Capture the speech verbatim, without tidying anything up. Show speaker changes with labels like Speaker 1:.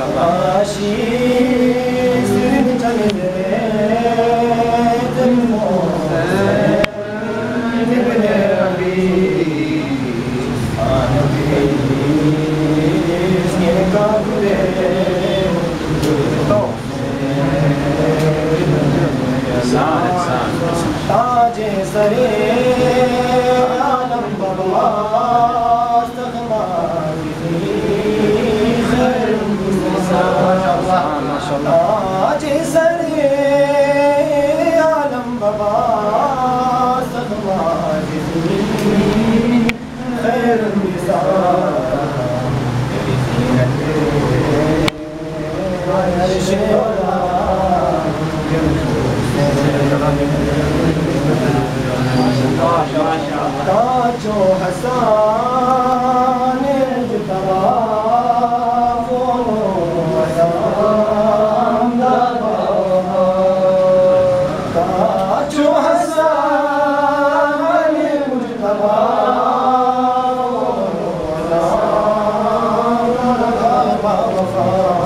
Speaker 1: ताजे सरे आलम बाबा ताजे सरे आलम बाबा खैर ताजो हसन ताजो हसन मुजतबा